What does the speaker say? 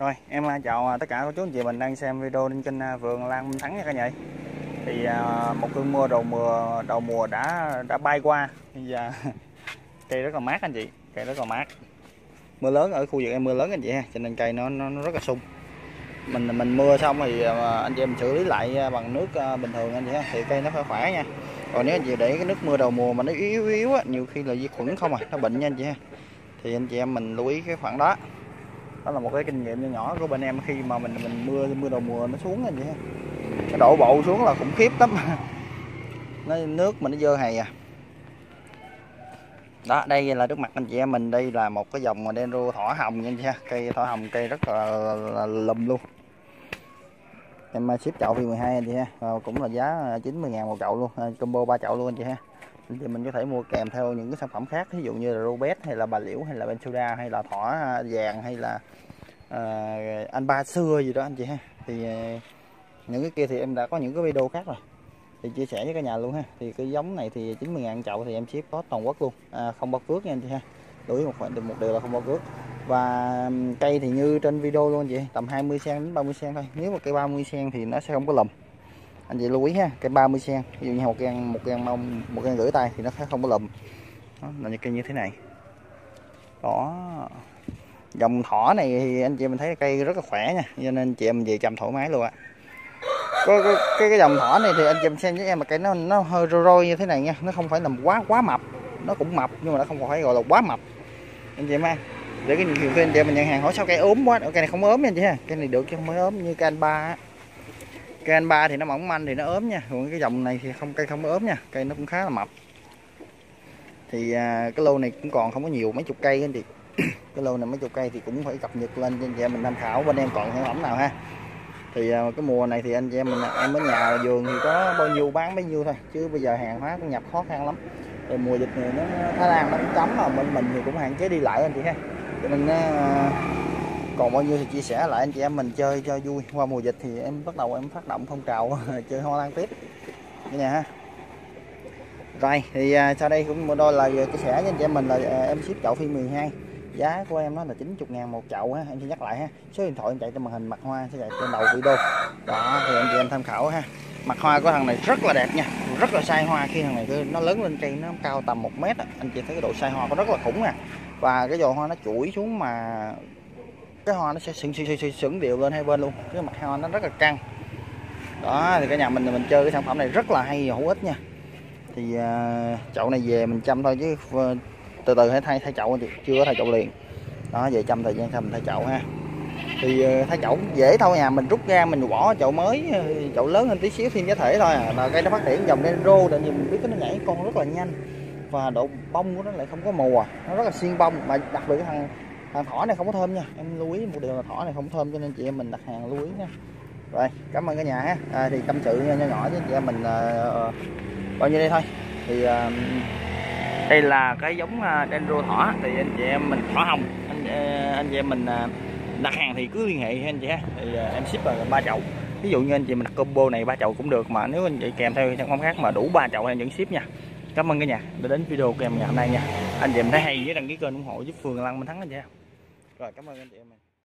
Rồi, em chào tất cả cô chú anh chị mình đang xem video trên kênh Vườn Lan Minh Thắng nha cả nhà. Thì một cơn mưa đầu mùa đã bay qua. Bây giờ cây rất là mát anh chị, cây rất là mát. Mưa lớn ở khu vực em mưa lớn anh chị ha, cho nên cây nó rất là sung. Mình mưa xong thì anh chị mình xử lý lại bằng nước bình thường anh chị ha, thì cây nó phải khỏe nha. Còn nếu anh chị để cái nước mưa đầu mùa mà nó yếu á, nhiều khi là vi khuẩn không nó bệnh nha anh chị ha. Thì anh chị em mình lưu ý cái khoản đó. Đó là một cái kinh nghiệm nhỏ của bên em khi mà mình mưa đầu mùa nó xuống anh chị ha. Cái độ bộ xuống là khủng khiếp lắm. Nước mình nó dơ hầy à. Đó, đây là trước mặt anh chị em mình, đây là một cái dòng Dendro thỏ hồng nha anh chị ha. Cây thỏ hồng cây rất là lùm luôn. Em ship chậu phi 12 anh chị ha. Cũng là giá 90.000 một chậu luôn, combo 3 chậu luôn anh chị ha. Anh chị mình có thể mua kèm theo những cái sản phẩm khác, ví dụ như là Robet hay là bà liễu hay là Bensoda hay là thỏ vàng hay là anh ba xưa gì đó anh chị ha. Thì những cái kia thì em đã có những cái video khác rồi thì chia sẻ với cả nhà luôn ha. Thì cái giống này thì 90.000 chậu thì em ship có toàn quốc luôn, không bao cước nha anh chị ha. Lưu ý một điều là không bao cước. Và cây thì như trên video luôn anh chị, tầm 20 cm đến 30 cm thôi. Nếu mà cây 30 cm thì nó sẽ không có lùm anh chị lưu ý ha. Cây 30 cm ví dụ như một gan rưỡi tay thì nó sẽ không có lùm. Đó là những cây như thế này. Đó, dòng thỏ này thì anh chị mình thấy cây rất là khỏe nha, cho nên chị em về chăm thoải mái luôn ạ. Có cái dòng thỏ này thì anh chị xem với em mà cây nó hơi rôi như thế này nha, nó không phải là quá mập, nó cũng mập nhưng mà nó không phải gọi là quá mập anh chị em ha. Để cái nhiều khi anh chị mình nhận hàng hỏi sao cây ốm quá, cây này không ốm nha anh chị ha, cây này được chứ không phải ốm như cây anh ba. Cây anh ba thì nó mỏng manh thì nó ốm nha, còn cái dòng này thì cây không ốm nha, cây nó cũng khá là mập. Thì cái lô này cũng còn không có nhiều, mấy chục cây anh chị. Cái lô này mấy chục cây thì cũng phải cập nhật lên cho anh chị em mình tham khảo bên em còn sản phẩm nào ha. Thì cái mùa này thì anh chị em mình em ở nhà vườn thì có bao nhiêu bán bấy nhiêu thôi, chứ bây giờ hàng hóa cũng nhập khó khăn lắm. Rồi mùa dịch này nó Thái Lan nó cũng cấm, mà bên mình thì cũng hạn chế đi lại anh chị ha, cho nên còn bao nhiêu thì chia sẻ lại anh chị em mình chơi cho vui. Qua mùa dịch thì em bắt đầu em phát động phong trào chơi hoa lan tiếp cả nhà ha. Rồi thì sau đây cũng một đôi lời chia sẻ với anh chị em mình là em ship chậu phi 12, giá của em nó là 90.000 một chậu ha. Em sẽ nhắc lại ha, số điện thoại em chạy trên màn hình, mặt hoa sẽ chạy trên đầu video. Đó thì anh chị em tham khảo ha. Mặt hoa của thằng này rất là đẹp nha, rất là sai hoa. Khi thằng này nó lớn lên cây nó cao tầm 1 mét á, anh chị thấy cái độ sai hoa có rất là khủng nè. Và cái giò hoa nó chuỗi xuống mà cái hoa nó sẽ sững đều lên hai bên luôn, cái mặt hoa nó rất là căng. Đó thì cả nhà mình chơi cái sản phẩm này rất là hay và hữu ích nha. Thì chậu này về mình chăm thôi chứ từ từ hãy thay chậu thì chưa có thay chậu liền. Đó, về chăm thời gian sau mình thay chậu ha. Thì thay chậu dễ thôi nhà, mình rút ra mình bỏ chậu mới, chậu lớn hơn tí xíu thêm giá thể thôi à. Là cây nó phát triển dòng Dendro tại vì mình biết nó nhảy con rất là nhanh và độ bông của nó lại không có mùa, nó rất là xiên bông. Mà đặc biệt cái thằng thỏ này không có thơm nha, em lưu ý một điều là thỏ này không thơm, cho nên chị em mình đặt hàng lưu ý nha. Rồi cảm ơn cả nhà ha. Thì tâm sự nhỏ nhỏ với chị em mình bao nhiêu đây thôi. Thì đây là cái giống Dendro thỏ, thì anh chị em mình thỏ hồng, anh chị em mình đặt hàng thì cứ liên hệ anh chị ha. Thì em ship là 3 chậu. Ví dụ như anh chị mình đặt combo này 3 chậu cũng được, mà nếu anh chị kèm theo sản phẩm khác mà đủ 3 chậu em vẫn ship nha. Cảm ơn cả nhà đã đến video của em ngày hôm nay nha. Anh chị em thấy hay với đăng ký kênh ủng hộ giúp Vườn Lan Minh Thắng anh chị ha. Rồi cảm ơn anh chị em.